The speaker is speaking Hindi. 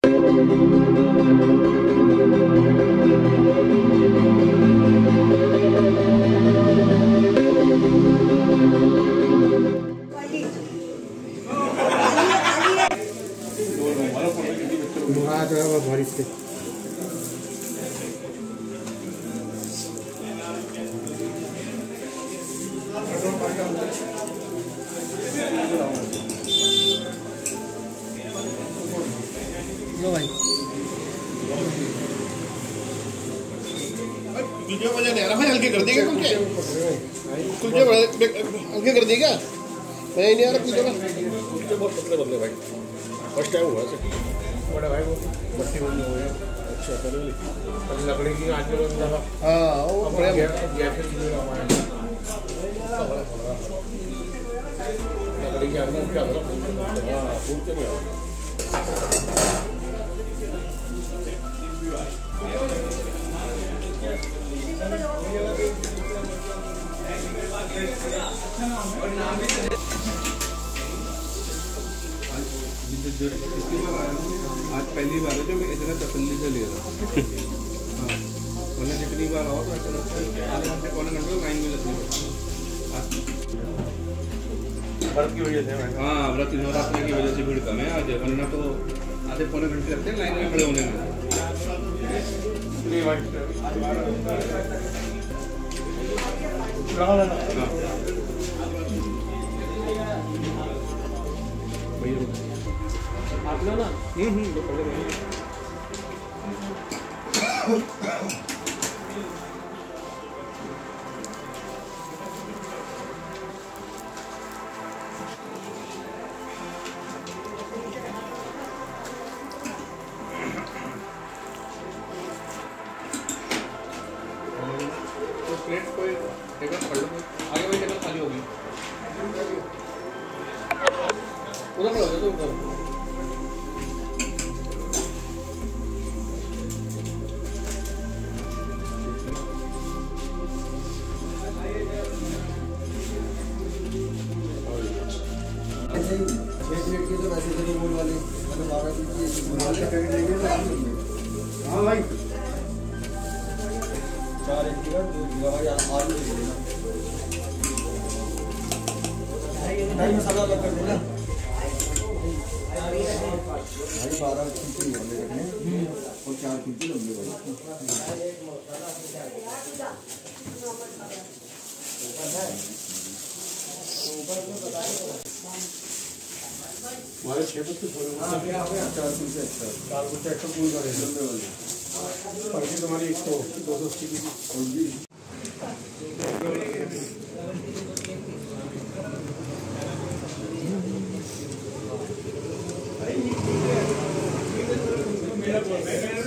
कुलचे बजा नहीं आ रहा भाई, हल्के कर देगा कुलचे हल्के कर देगा। मैं नहीं आ रहा कुलचे बहुत पतले बदले भाई, फर्स्ट टाइम हुआ ऐसे बड़ा भाई। वो बत्ती बंद हो गया। अच्छा चलो लकड़ी की आंच में बंद था। हाँ वो बढ़िया लकड़ी की आंच में क्या करो। हाँ भूलते नहीं हो। आज पहली बार है जो मैं इतना तसल्ली से ले रहा हूँ। हाँ वरना जितनी बार आओ तो ऐसा लगता है आधे घंटे पौने घंटे लाइन में लगने व्रत की वजह से। हाँ व्रत नवरात्रि की वजह से भीड़ कम है आज, वरना तो आधे पौने घंटे लगते हैं लाइन में खड़े होने में। आप लो ना। प्लेट कोई टेबल पकड़ लो, आगे वाली टेबल खाली होगी। उधर खड़ा हो जाओ तुम। हाँ भाई 4 इंच का 2 भाई आलू दे देना। भाई मसाला अलग कर देना भाई। 12 इंच वाले रखने और 4 इंच लंबे भाई। हमारे 6 बजे थोड़े 4 कुछ एक्स्ट्रा 4 कुछ एक्स्ट्रा पूल का लंबे वाले पड़ती तुम्हारी 100 280 की होगी। मेरा